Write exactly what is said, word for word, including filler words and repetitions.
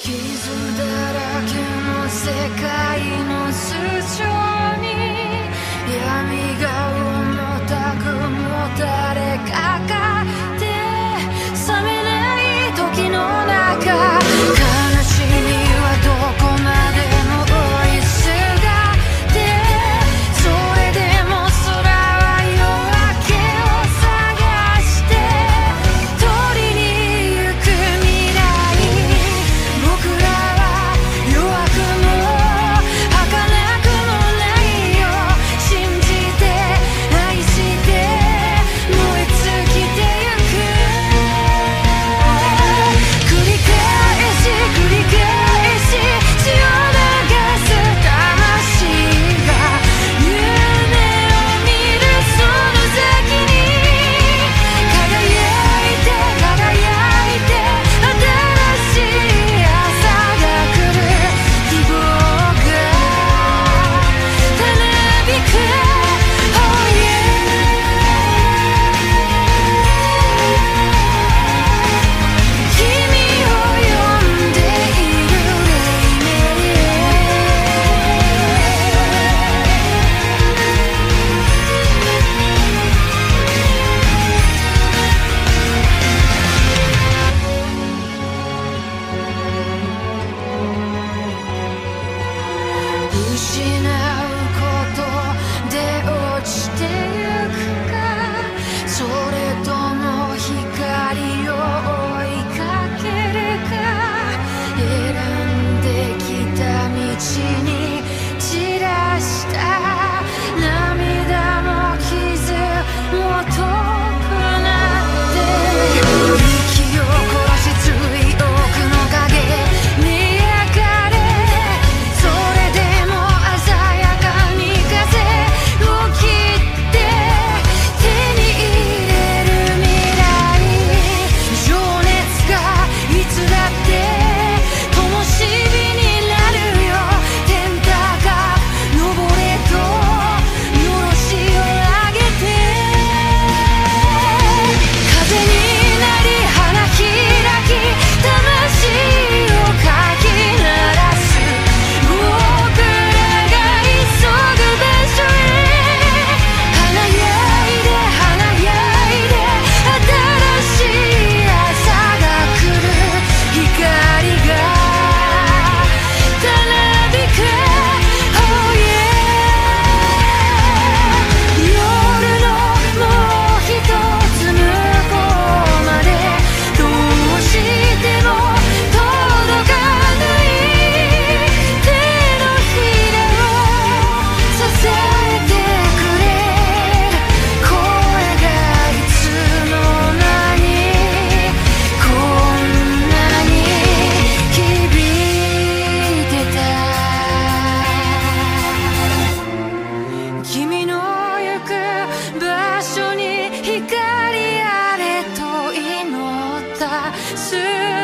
傷だらけの世界の頭上に闇が重たくもたれかかって冷めない時の中、悲しみはどこまでも追いすがってそれでも空は夜明けを探して取りに行く未来、僕らは弱くも儚くもないよ、信じて愛して燃え尽きてゆく、繰り返し繰り返し血を流す魂が夢を見るその先に輝いて輝いて新しい朝が来る、希望がたなびく、Oh yeah、 君を呼んでいる黎明失うことで落ちてゆくか、それとも光を追いかけるか、選んできた道に散らした涙も傷も遠くなって息を殺し強い多くの影に焼かれ、それでも鮮やかに風を切って手に入れる未来、情熱がいつだって灯火になるよ、天高登れとのろしを上げて風になり花開き魂をかき鳴らす、僕らが急ぐ場所へ華やいで華やいで新しい朝が来る、光がたなびく、Oh yeah、 夜のもう一つ向こうまでどうしても届かない手のひらを支えてくれる声がいつの間にこんなに響いてた、君の行く場所に光あれと祈った